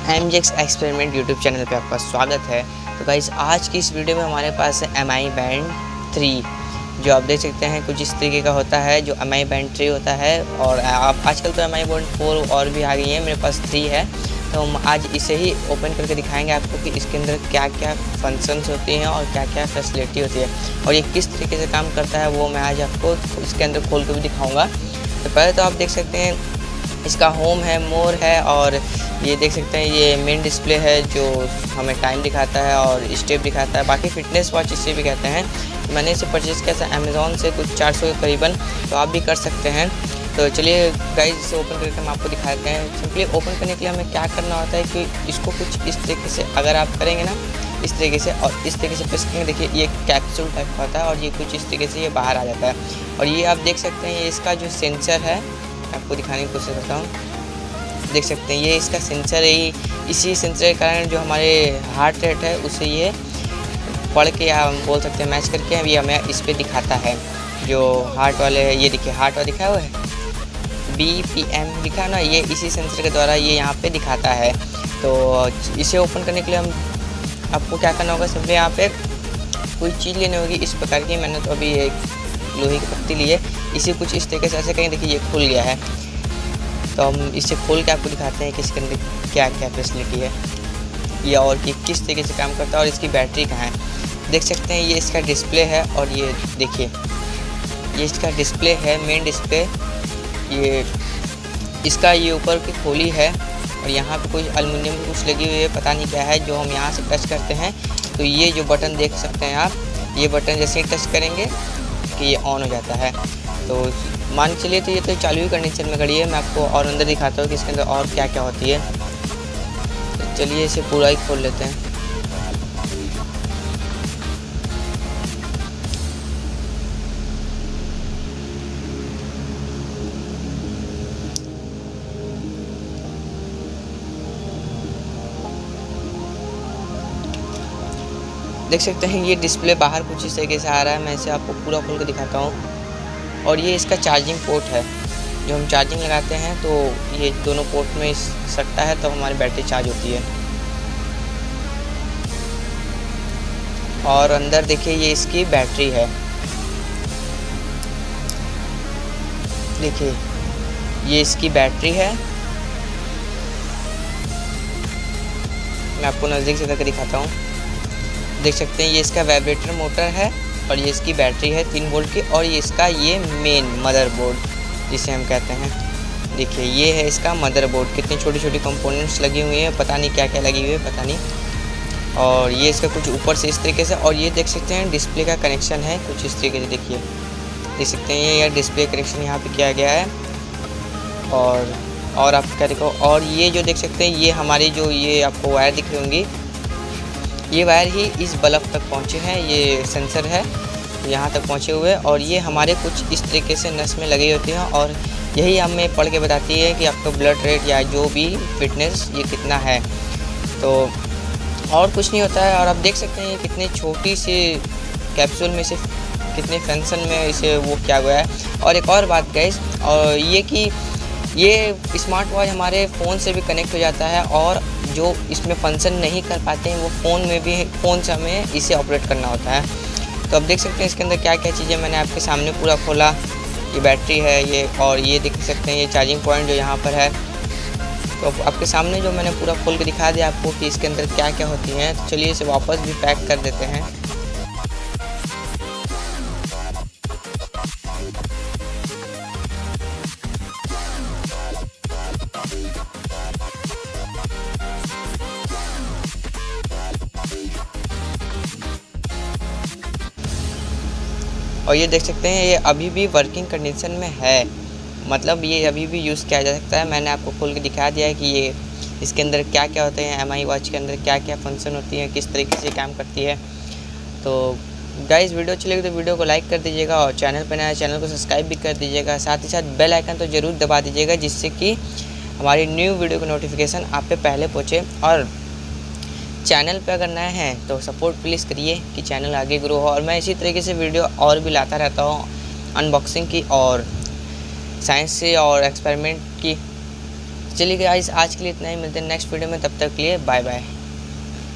एमजेक्स experiment YouTube channel पे आपका स्वागत है। तो गाइस आज की इस वीडियो में हमारे पास है MI Band 3, जो आप देख सकते हैं कुछ इस तरीके का होता है जो MI Band 3 होता है। और आप आजकल तो MI Band 4 और भी आ गई है, मेरे पास 3 है। तो हम आज इसे ही ओपन करके दिखाएंगे आपको कि इसके अंदर क्या क्या फंक्शंस होती हैं और क्या क्या फैसिलिटी होती है और ये किस तरीके से काम करता है, वो मैं आज आपको इसके अंदर खोल कर भी दिखाऊँगा। तो पहले तो आप देख सकते हैं इसका होम है, मोर है, और ये देख सकते हैं ये मेन डिस्प्ले है जो हमें टाइम दिखाता है और स्टेप दिखाता है। बाकी फिटनेस वॉच इसे भी कहते हैं। तो मैंने इसे परचेज़ किया था अमेज़ॉन से कुछ 400 के करीबन, तो आप भी कर सकते हैं। तो चलिए गाइस इसे ओपन करके हम आपको दिखाते हैं। सिंपली ओपन करने के लिए हमें क्या करना होता है कि इसको कुछ इस तरीके से अगर आप करेंगे ना, इस तरीके से और इस तरीके से प्रेस करेंगे, देखिए ये कैप्सूल टाइप का होता है और ये कुछ इस तरीके से ये बाहर आ जाता है। और ये आप देख सकते हैं ये इसका जो सेंसर है, आपको दिखाने की कोशिश करता हूँ। देख सकते हैं ये इसका सेंसर है, इसी सेंसर के कारण जो हमारे हार्ट रेट है उसे ये पढ़ के या हम बोल सकते हैं मैच करके अभी हमें इस पर दिखाता है। जो हार्ट वाले है, ये देखिए हार्ट वाला दिखा हुआ है, BPM लिखा है ना, ये इसी सेंसर के द्वारा ये यहाँ पे दिखाता है। तो इसे ओपन करने के लिए हम आपको क्या करना होगा, सिंपली यहाँ पे कोई चीज़ लेनी होगी इस प्रकार की। मैंने तो अभी एक लोहे की पत्ती ली है, इसे कुछ इस तरीके से ऐसे कहीं देखिए ये खुल गया है। तो हम इसे खोल के आपको दिखाते हैं कि इसके अंदर क्या क्या फैसिलिटी है ये और कि किस तरीके से काम करता है और इसकी बैटरी कहाँ है। देख सकते हैं ये इसका डिस्प्ले है और ये देखिए ये इसका डिस्प्ले है, मेन डिस्प्ले। ये इसका ये ऊपर की खोली है और यहाँ पे कोई एल्युमिनियम की कुछ लगी हुई है, पता नहीं क्या है। जो हम यहाँ से टच करते हैं तो ये जो बटन देख सकते हैं आप, ये बटन जैसे ही टच करेंगे कि ये ऑन हो जाता है। तो मान चलिए तो ये तो चालू ही कंडीशन में खड़ी है। मैं आपको और अंदर दिखाता हूँ कि इसके अंदर और क्या क्या होती है। तो चलिए इसे पूरा ही खोल लेते हैं। देख सकते हैं ये डिस्प्ले बाहर कुछ इस तरीके से आ रहा है। मैं इसे आपको पूरा खोल कर दिखाता हूँ। और ये इसका चार्जिंग पोर्ट है, जो हम चार्जिंग लगाते हैं तो ये दोनों पोर्ट में सटता है तो हमारी बैटरी चार्ज होती है। और अंदर देखिए ये इसकी बैटरी है, देखिए ये इसकी बैटरी है। मैं आपको नज़दीक से करके दिखाता हूँ। देख सकते हैं ये इसका वाइब्रेटर मोटर है और ये इसकी बैटरी है 3 वोल्ट की। और ये इसका ये मेन मदरबोर्ड जिसे हम कहते हैं, देखिए ये है इसका मदरबोर्ड। कितनी छोटी छोटी कंपोनेंट्स लगी हुई हैं, पता नहीं क्या क्या लगी हुई है, पता नहीं। और ये इसका कुछ ऊपर से इस तरीके से, और ये देख सकते हैं डिस्प्ले का कनेक्शन है कुछ इस तरीके से। देखिए देख सकते हैं ये डिस्प्ले कनेक्शन यहाँ पे किया गया है। और आप क्या देखो, और ये जो देख सकते हैं ये हमारी जो ये आपको वायर दिख रही होंगी, ये वायर ही इस बल्ब तक पहुँचे हैं। ये सेंसर है यहाँ तक पहुँचे हुए, और ये हमारे कुछ इस तरीके से नस में लगी होती हैं और यही हमें पढ़ के बताती है कि आपका ब्लड रेट या जो भी फिटनेस ये कितना है। तो और कुछ नहीं होता है। और आप देख सकते हैं ये कितनी छोटी सी कैप्सूल में से कितने फंक्शन में इसे वो किया गया है। और एक और बात गाइस, और ये कि ये स्मार्ट वॉच हमारे फ़ोन से भी कनेक्ट हो जाता है, और जो इसमें फंक्शन नहीं कर पाते हैं वो फ़ोन से हमें इसे ऑपरेट करना होता है। तो आप देख सकते हैं इसके अंदर क्या क्या चीज़ें मैंने आपके सामने पूरा खोला। ये बैटरी है ये, और ये देख सकते हैं ये चार्जिंग पॉइंट जो यहाँ पर है। तो आपके सामने जो मैंने पूरा खोल के दिखा दिया आपको कि इसके अंदर क्या क्या होती हैं। तो चलिए इसे वापस भी पैक कर देते हैं। और ये देख सकते हैं ये अभी भी वर्किंग कंडीशन में है, मतलब ये अभी भी यूज़ किया जा सकता है। मैंने आपको खोल के दिखा दिया है कि ये इसके अंदर क्या क्या होते हैं, MI वॉच के अंदर क्या क्या फंक्शन होती हैं, किस तरीके से काम करती है। तो गाइस वीडियो अच्छी लगी तो वीडियो को लाइक कर दीजिएगा और चैनल पर नया चैनल को सब्सक्राइब भी कर दीजिएगा। साथ ही साथ बेल आइकन तो ज़रूर दबा दीजिएगा, जिससे कि हमारी न्यू वीडियो का नोटिफिकेशन आप पे पहले पहुँचे। और चैनल पे अगर नए हैं तो सपोर्ट प्लीज़ करिए कि चैनल आगे ग्रो हो। और मैं इसी तरीके से वीडियो और भी लाता रहता हूँ, अनबॉक्सिंग की और साइंस से और एक्सपेरिमेंट की चलिए गाइस, आज के लिए इतना ही, मिलते हैं नेक्स्ट वीडियो में, तब तक के लिए बाय बाय।